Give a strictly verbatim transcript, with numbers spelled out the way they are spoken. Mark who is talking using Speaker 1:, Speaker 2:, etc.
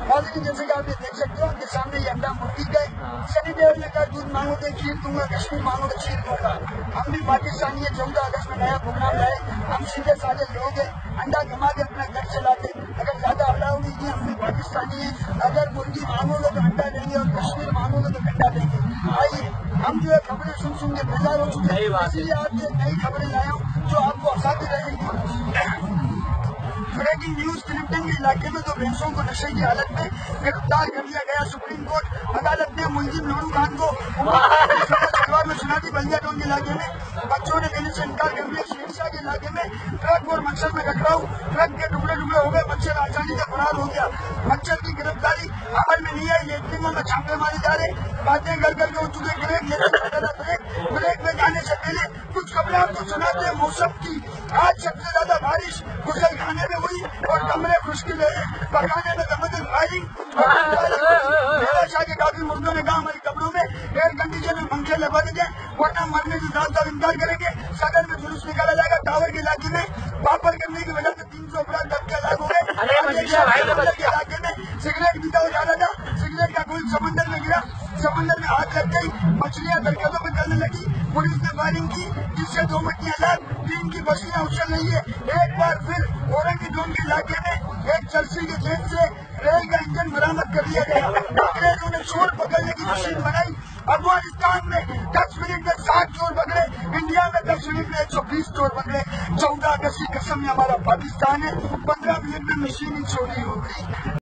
Speaker 1: नाज़रीन जैसे कि आप ये देख सकते हो उनके सामने ये अंडा मुर्गी गए, सनी देओल ने कहा दूध मांगो तो खीर दूंगा, कश्मीर मांगो तो खीर दूंगा। हम भी पाकिस्तानी है, चौदह अगस्त में नया प्रोग्राम लाए, हम सीधे साधे लोग हैं, अंडा कमा के अपना घर चलाते, अगर ज्यादा अलाउ नहीं किया हम भी पाकिस्तानी है, अगर मुर्गी मांगोगे तो अंडा देंगे और कश्मीर मांगोगे तो गंडा देंगे। आइए हम जो है खबरें सुन सुन के बेजार हो चुके हैं, इसलिए आज ये नई खबरें लाया हूँ जो आपको हंसाती रहेंगी। ब्रेकिंग न्यूज, क्लिफ्टन के इलाके में दो भैंसों को नशे की हालत में गिरफ्तार कर लिया गया। सुप्रीम कोर्ट अदालत ने मुलजिम नूरू खान को में सुना दी। बलिया टाउन के इलाके में बच्चों ने देने से इनकार कर दिया। शेरशाह के इलाके में ट्रक और मच्छर में टकराव, ट्रक के टुकड़े टुकड़े हो गए, मच्छर आसानी से फरार हो गया। मच्छर की गिरफ्तारी अमल में नहीं आई, लेटरिंगों में छापे मारे जा रहे, बातें कर करके हो चुके ब्रेक ब्रेक ब्रेक में जाने से पहले कुछ खबरें आपको सुनाते हैं मौसम की। आज सबसे ज्यादा बारिश गुसल खाने में हुई और कमरे खुश्क रहे, पकाने में जबरदस्त फायरिंग। शाह के काफी मुर्दों ने कहा हमारी कमरों में एयर कंडीशन में पंखे लगवा दीजिए वरना मरने से ज्यादा इनकार करेंगे। सदर में जुलूस निकाला जाएगा। टावर के इलाके में वापर करने की वजह से तीन सौ अपराध दब के लागू हुए। के इलाके में सिगरेट पीता हुआ जा रहा था, सिगरेट का गोल समंदर में गिरा, समंदर में आग लग गई, मछलियां दरख्तों पर चलने लगी, पुलिस ने फायरिंग की जिससे दो मछलियां लाख तीन की बस्तियां उछल रही है। एक बार फिर औरंगीडोन के इलाके में एक चर्सी के खेत से रेल का इंजन बरामद कर लिया गया। अंग्रेजों ने चोर पकड़ने की मशीन बनाई। अफगानिस्तान में दस मिनट में सात चोर पकड़े, इंडिया में दस मिनट में एक सौ बीस चोर पकड़े। चौदह अगस्त की कसम हमारा पाकिस्तान है, पंद्रह मिनट में मशीनी चोरी हो गई।